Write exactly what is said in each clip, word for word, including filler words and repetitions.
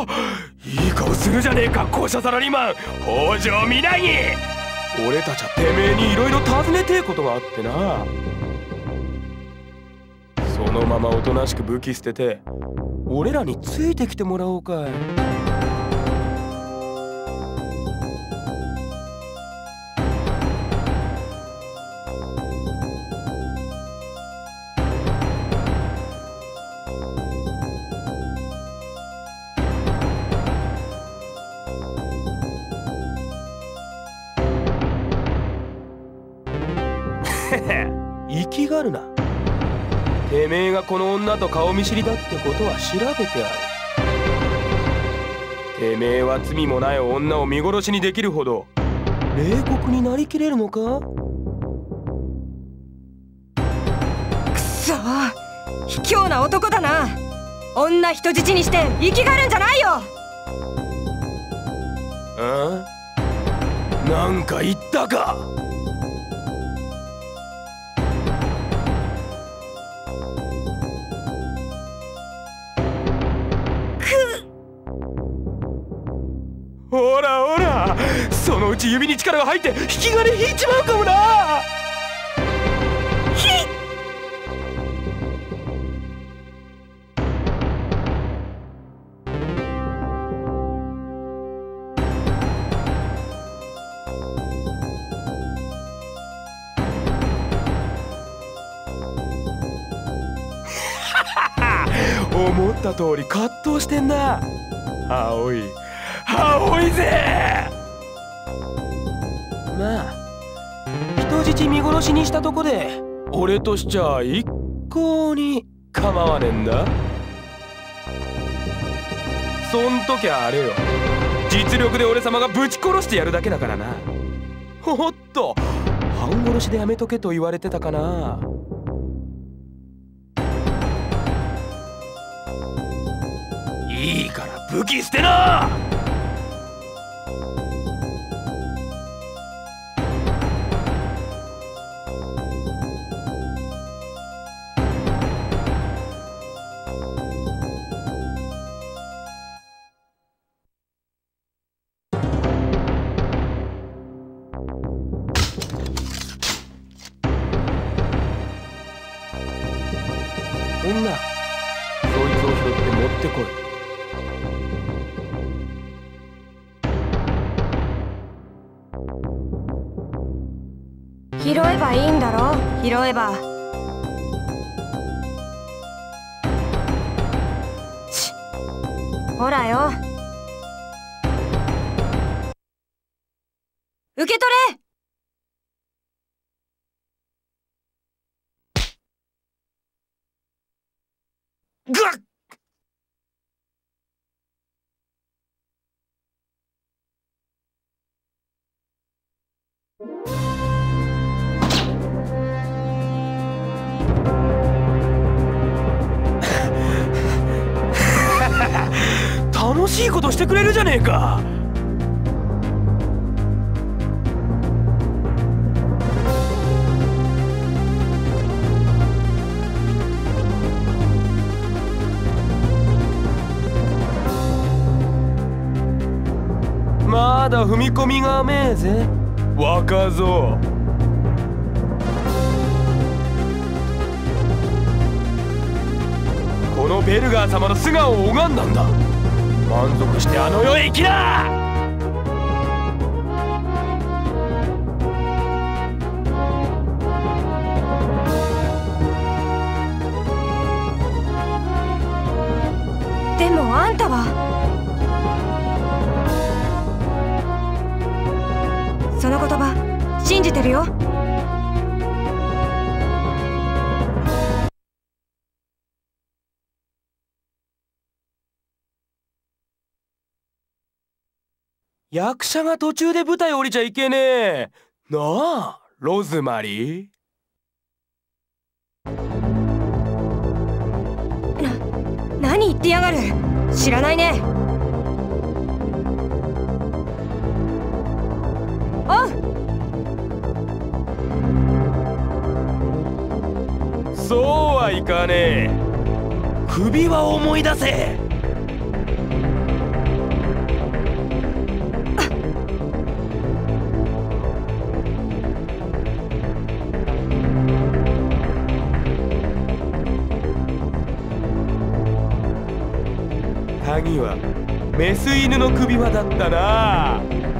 いい顔するじゃねえか、校舎サラリーマン北条みなぎ。俺たちはてめえにいろいろ尋ねてえことがあってな。そのままおとなしく武器捨てて俺らについてきてもらおうかい。生きがるな。てめえがこの女と顔見知りだってことは調べてある。てめえは罪もない女を見殺しにできるほど冷酷になりきれるのか。 くそー、卑怯な男だな。女人質にして生きがるんじゃないよ。 あ？なんか言ったか。ほらほら、そのうち指に力が入って引き金引いちまうかもな。 ひっ思った通り葛藤してんな。青い青いぜ。まあ人質見殺しにしたとこで俺としちゃ一向に構わねえんだ。そん時はあれよ、実力で俺様がぶち殺してやるだけだからな。おっと、半殺しでやめとけと言われてたかな。いいから武器捨てな。女、そいつを拾って持ってこい。 拾えばいいんだろ。拾えば。ちっ、ほらよ、受け取れ。 ぐっ。楽しいことしてくれるじゃねえか。まだ踏み込みが甘えぜ若造。このベルガー様の素顔を拝んだんだ。満足してあの世へ行きな。 でもあんたはその言葉信じてるよ。 役者が途中で舞台降りちゃいけねえなあ、ロズマリー。 な、何言ってやがる。知らないね。おう。そうはいかねえ。首は思い出せ。 鍵はメス犬の首輪だったな。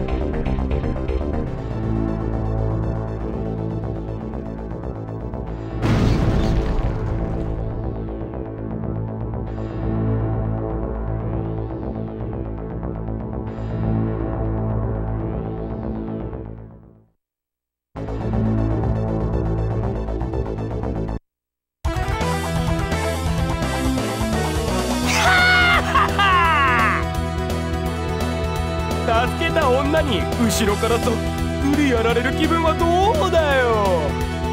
助けた女に後ろからそっくりやられる気分はどうだよ。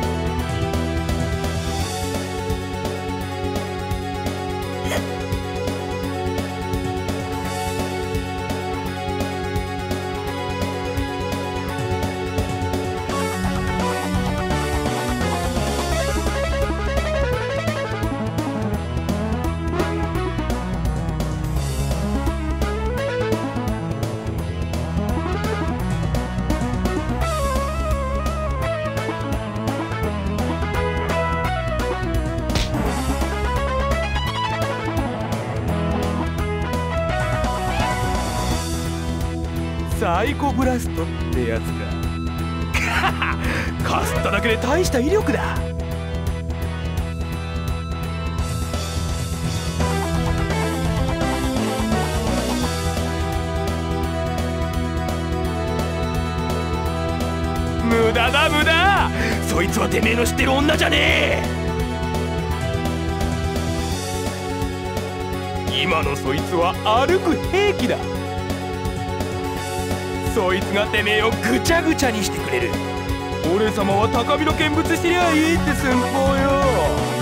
サイコブラストってやつか。かすっただけで大した威力だ。無駄だ無駄。そいつはてめえの知ってる女じゃねえ。今のそいつは歩く兵器だ。そいつがてめえをぐちゃぐちゃにしてくれる。俺様は高みの見物してりゃいいって寸法よ。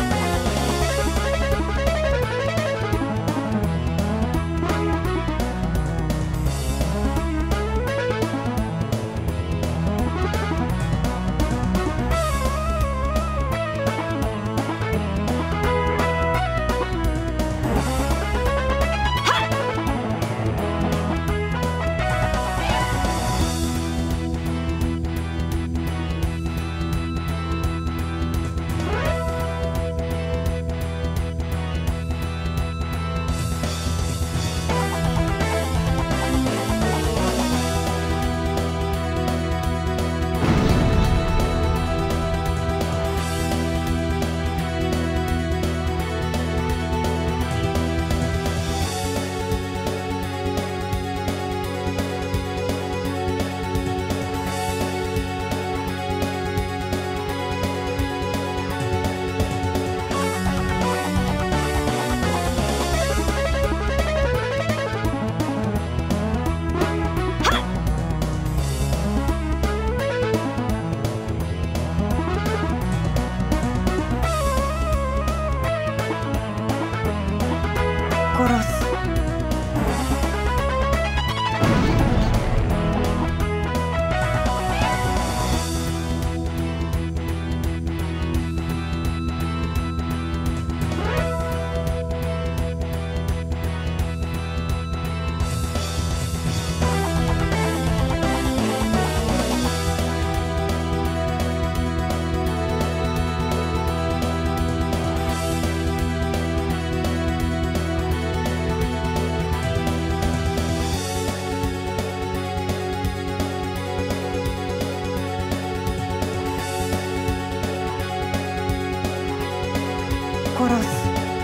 殺す。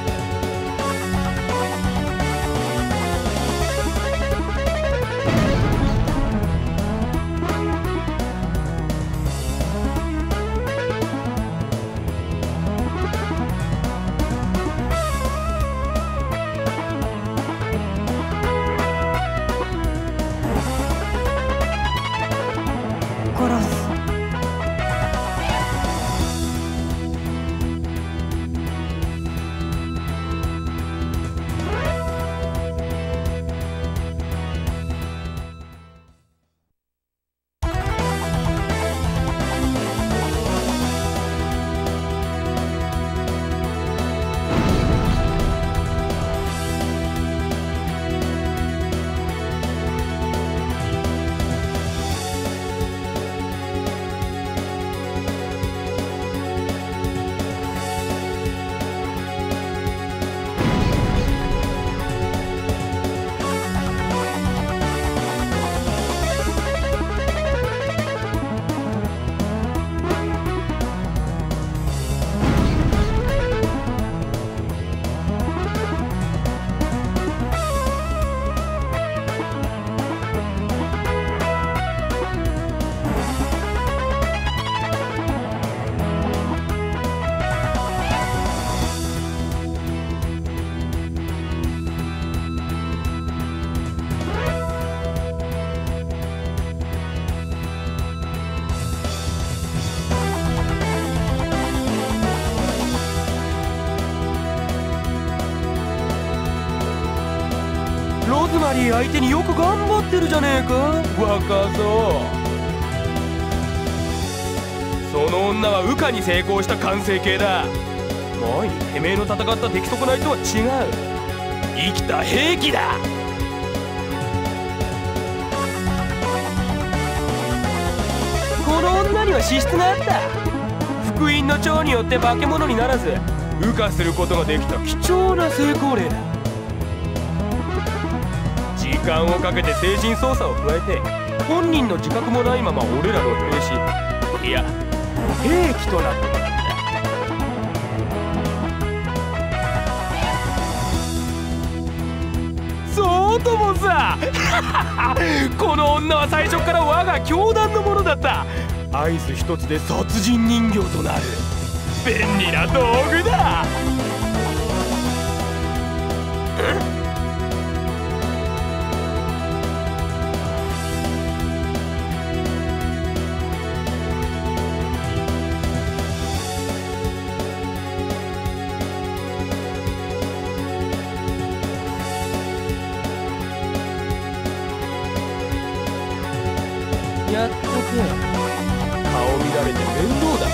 殺す。 マリー相手によく頑張ってるじゃねえか、若造。その女は羽化に成功した完成形だ。前にてめえの戦った出来損ないとは違う、生きた兵器だ。この女には資質があった。福音の長によって化け物にならず羽化することができた貴重な成功例だ。時間をかけて精神操作を加えて本人の自覚もないまま俺らの兵士、いや兵器となってもらった。そうともさこの女は最初から我が教団のものだった。合図一つで殺人人形となる便利な道具だ。やっとけ、顔見られて面倒だ。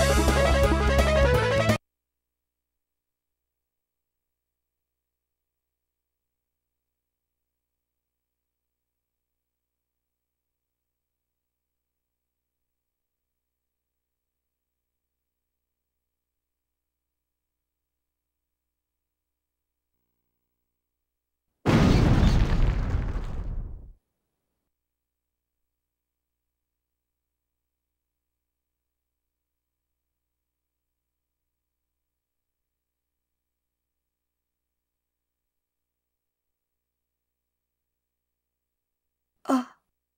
あ、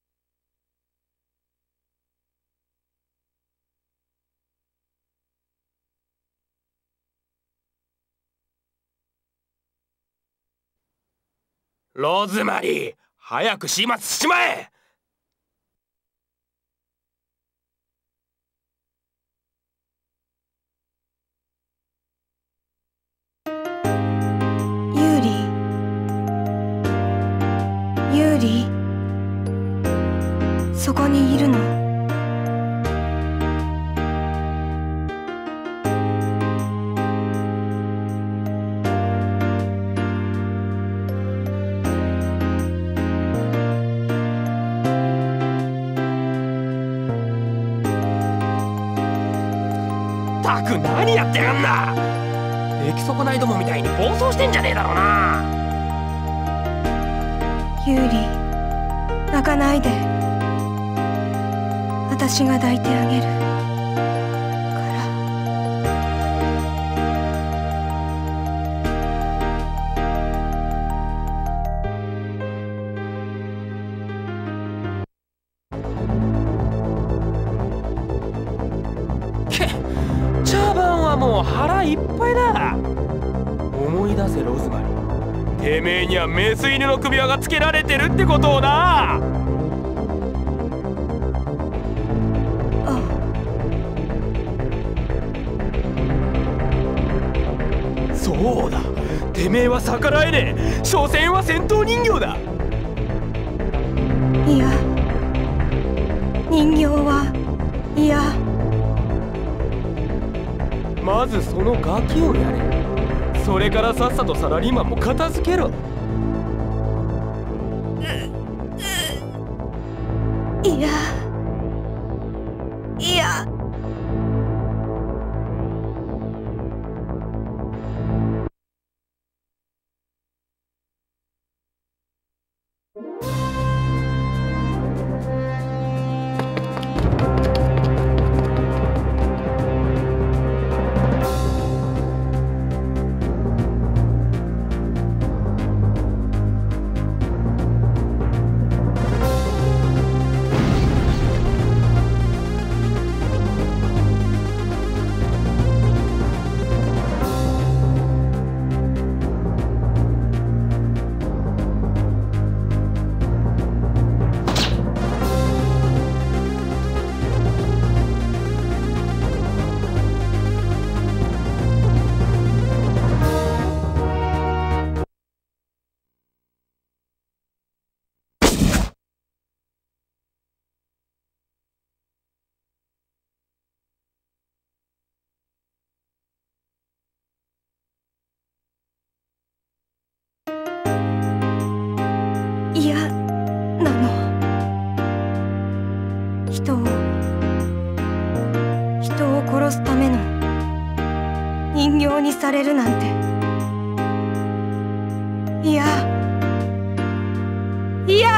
ローズマリー、早く始末しちまえ。 ユーリ、ユーリ、そこにいるの？ たく何やってやがんだ。出来損ないどもみたいに暴走してんじゃねえだろうな。 ユーリ、泣かないで。私が抱いてあげるから。 けっ、茶番はもう腹いっぱいだ。思い出せローズマリー、てめえにはメス犬の首輪がつけられてるってことをな。そうだ、てめえは逆らえねえ。所詮は戦闘人形だ。 いや、人形はいや。 まずそのガキをやれ。それからさっさとサラリーマンも片付けろ。 いや、いや。 人を人を殺すための人形にされるなんて。いやいや、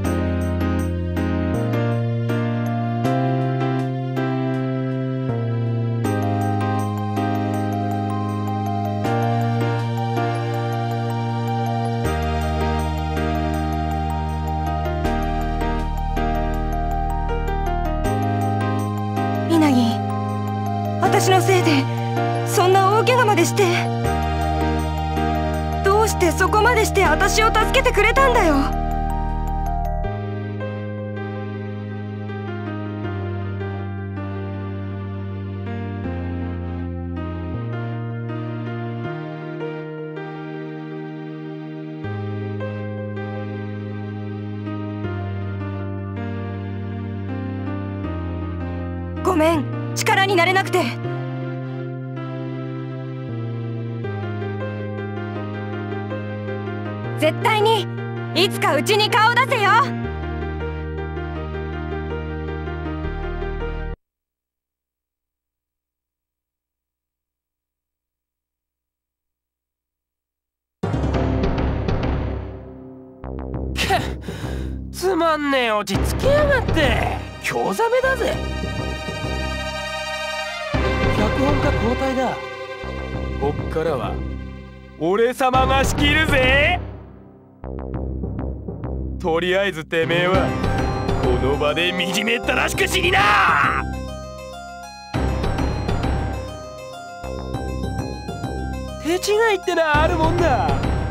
稲木、私のせいでそんな大怪我までして。どうしてそこまでして私を助けてくれたんだよ。ごめん、力になれなくて。絶対にいつかうちに顔出せよ。 くっ、つまんねえ落ち着けやがって。興ざめだぜ。脚本家交代だ。こっからは俺様が仕切るぜ。とりあえずてめえはこの場で惨めったらしく死にな。手違いってのはあるもんだ。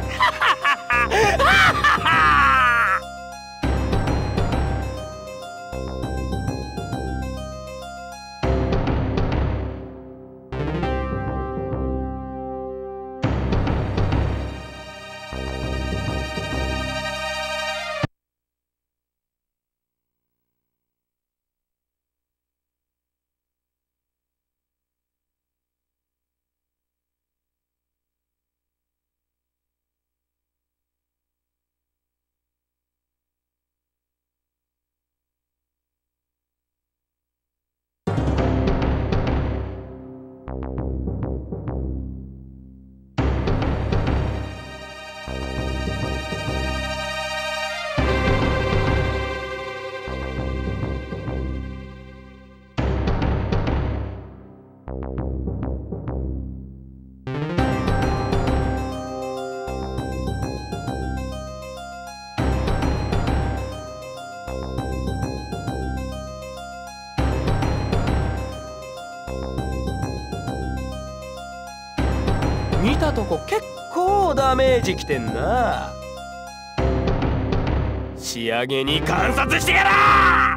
見たとこ結構ダメージきてんな。仕上げに観察してやらー。